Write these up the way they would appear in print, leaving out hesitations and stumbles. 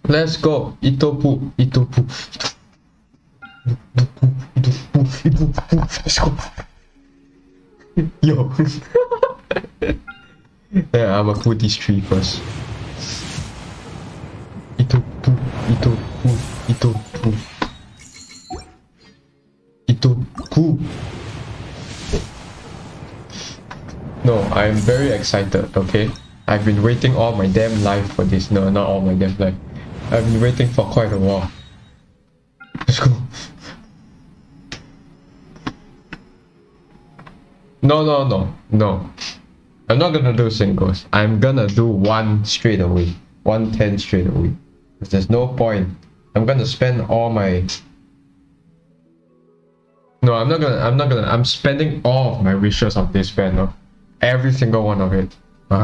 Let's go. Itopu. Itopu. Itopu. Let's go. Yo. Yeah, I'm gonna put these three first. Itopu. Itopu. Itopu. Itopu. No, I'm very excited, okay? I've been waiting all my damn life for this. No, not all my damn life. I've been waiting for quite a while. Let's go. No. I'm not gonna do singles. I'm gonna do one straight away. 110 straight away. Because there's no point. I'm gonna spend all my... No, I'm not gonna. I'm spending all of my wishes on this banner. Every single one of it.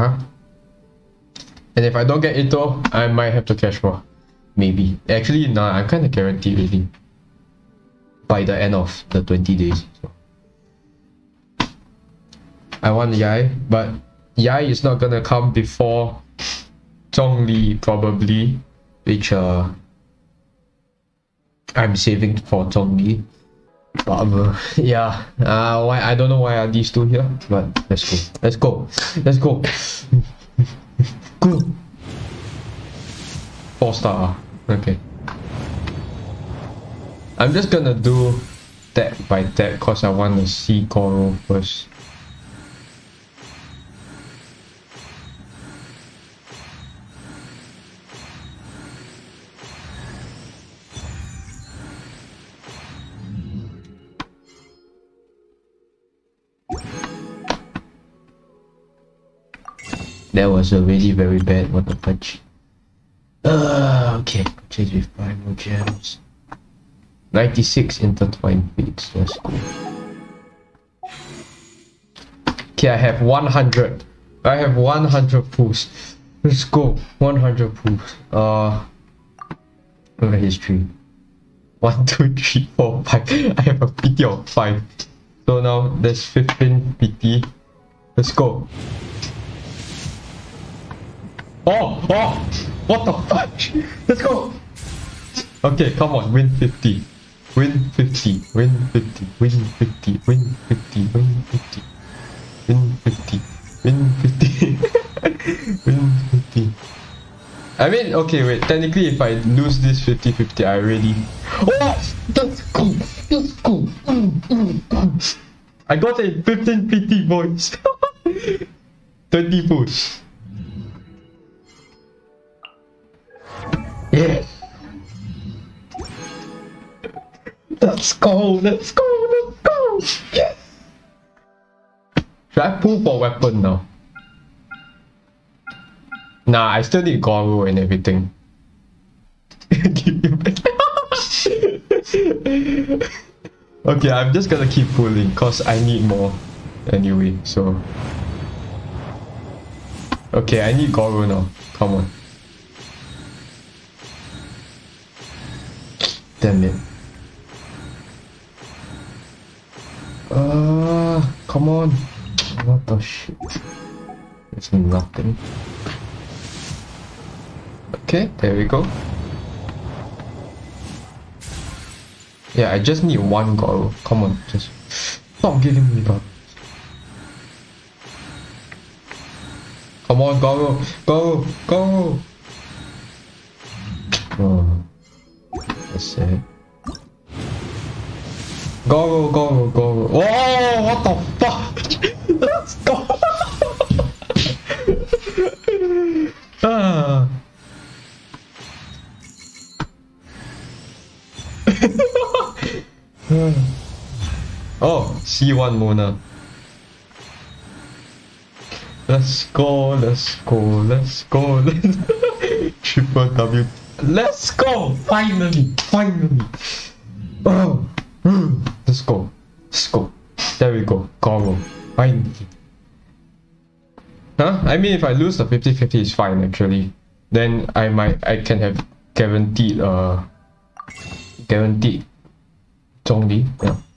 And if I don't get Ito, I might have to cash more. Maybe. Actually, no, I'm kind of guaranteed really. By the end of the 20 days. So. I want Yai, but Yai is not gonna come before Zhongli probably, which I'm saving for Zhongli. But yeah, why I don't know why are these two here, but let's go. Let's go. Let's go. Go. 4-star. Okay. I'm just gonna do that by that because I want to see Goro first. That was already very bad. What the fudge? Okay. Purchase with 5 more gems. 96 intertwined beads. Let's go. Okay, I have 100. I have 100 pools. Let's go. 100 pools. Look at history. 1, 2, 3, 4, 5. I have a PT of 5. So now there's 15 PT. Let's go. Oh! What the fuck? Let's go! Okay, come on, win 50. Win 50. Win 50. Win 50. Win 50. Win 50. Win 50. Win 50. Win 50. I mean, okay, wait. Technically, if I lose this 50-50, I already... Oh! Let's go! Let's go! I got a 15 PT, boys. 20 push. Yeah. Let's go, let's go, let's go. Yes. Should I pull for weapon now? Nah, I still need Goro and everything. Okay, I'm just gonna keep pulling cause I need more anyway, so. Okay, I need Goro now. Come on. Damn it. Come on. What the shit? There's nothing. Okay, there we go. Yeah, I just need one Goro. Come on, just stop giving me that. Come on, Goro, Goro, Goro. Oh. That's it. Goro. Oh, what the fuck? Let's go. Oh, C1 Mona. Let's go. Triple W. Let's go! Finally! Oh! Let's go. There we go. Goro. Finally. Huh? I mean, if I lose the 50-50, it's fine actually. Then I can have guaranteed Zhongli. Yeah.